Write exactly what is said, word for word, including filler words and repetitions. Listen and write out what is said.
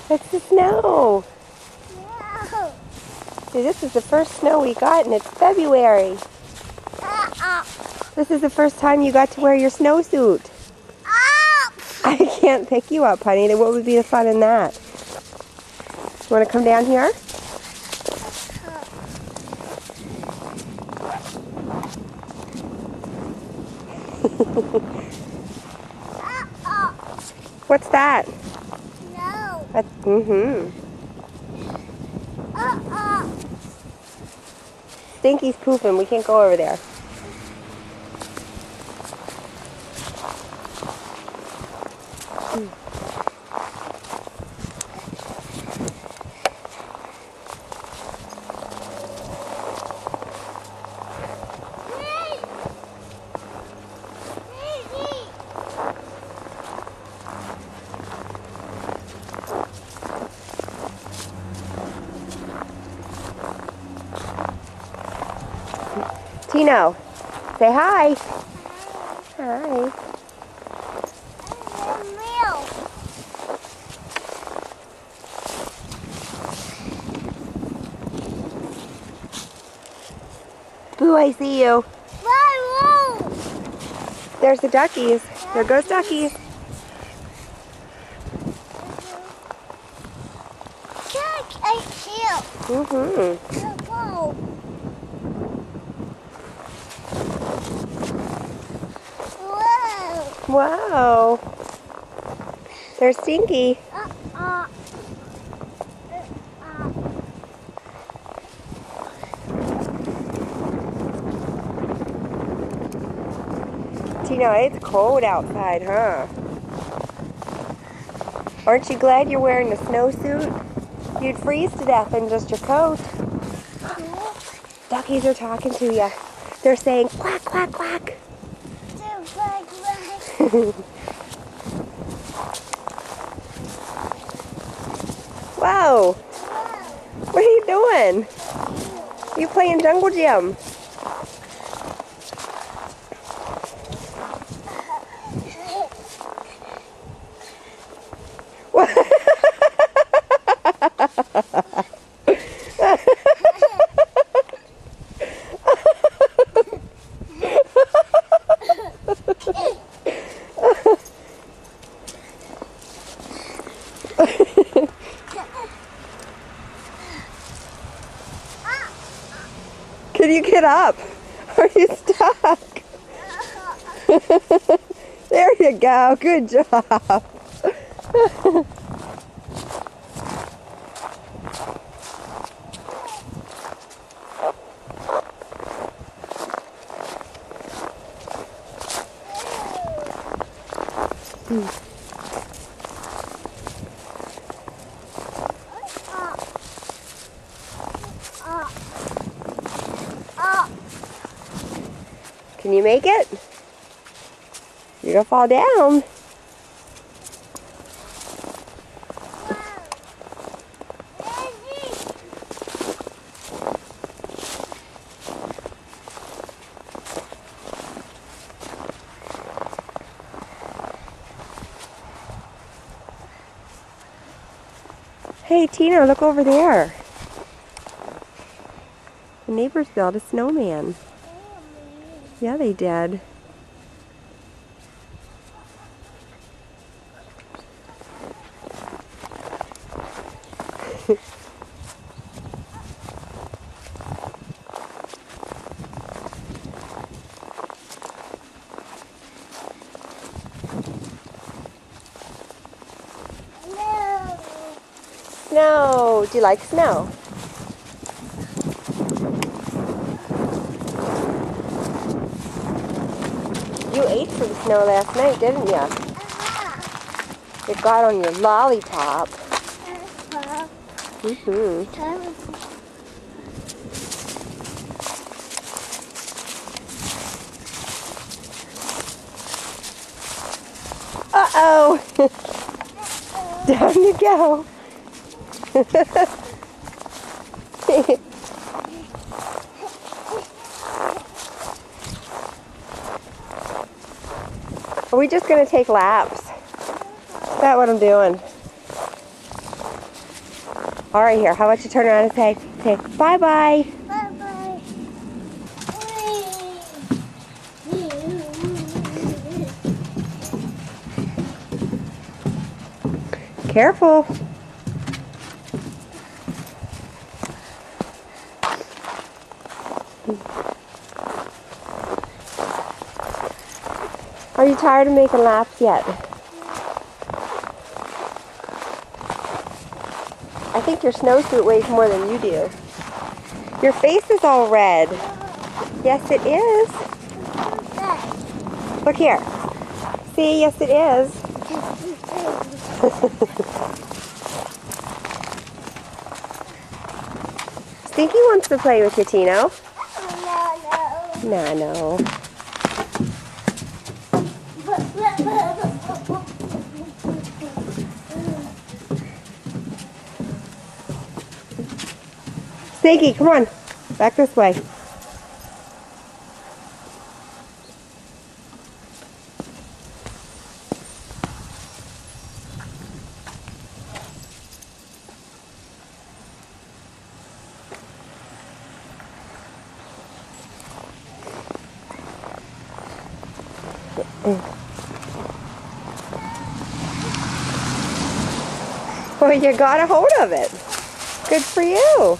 It's the snow. No. See, this is the first snow we got, and it's February. Uh-uh. This is the first time you got to wear your snowsuit. Up. I can't pick you up, honey. Then what would be the fun in that? You want to come down here? Uh-uh. What's that? No. That's, mm-hmm. Uh-uh. Stinky's pooping. We can't go over there. Tino, say hi. Hi. Boo, I see you. There's the duckies. There goes duckies. Mm-hmm. Wow. There's Stinky. Uh-uh. Uh-uh. Tino, it's cold outside, huh? Aren't you glad you're wearing a snowsuit? You'd freeze to death in just your coat. Duckies are talking to you. They're saying quack, quack, quack. Whoa! What are you doing? You playing Jungle Gym? Can you get up? Are you stuck? There you go. Good job. Can you make it? You're gonna fall down. Hey Tino, look over there. The neighbors built a snowman. Yeah, they did. Snow. Do you like snow? You ate some snow last night, didn't you? Uh-huh. It got on your lollipop. Uh-huh. Mm-hmm. Uh-oh! Down you go. Are we just going to take laps? Is that what I'm doing? All right, here. How about you turn around and say, say bye-bye. Bye-bye. Careful. Are you tired of making laps yet? I think your snowsuit weighs more than you do. Your face is all red. Yes, it is. Look here. See, yes, it is. Stinky wants to play with you, Tino. No, No, no. Stinky, come on. Back this way. Well, you got a hold of it. Good for you.